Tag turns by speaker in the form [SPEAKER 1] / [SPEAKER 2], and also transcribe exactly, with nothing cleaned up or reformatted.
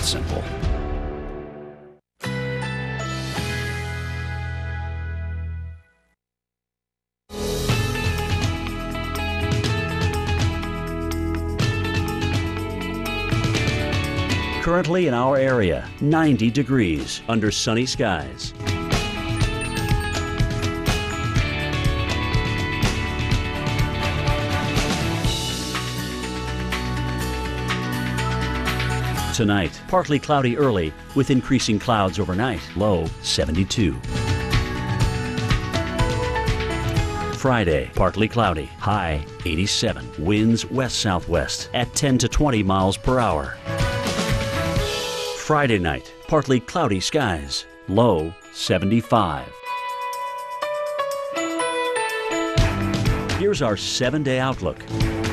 [SPEAKER 1] simple. Currently in our area, ninety degrees under sunny skies. Tonight, partly cloudy early with increasing clouds overnight, low seventy-two. Friday, partly cloudy, high eighty-seven. Winds west-southwest at ten to twenty miles per hour. Friday night, partly cloudy skies, low seventy-five. Here's our seven-day outlook.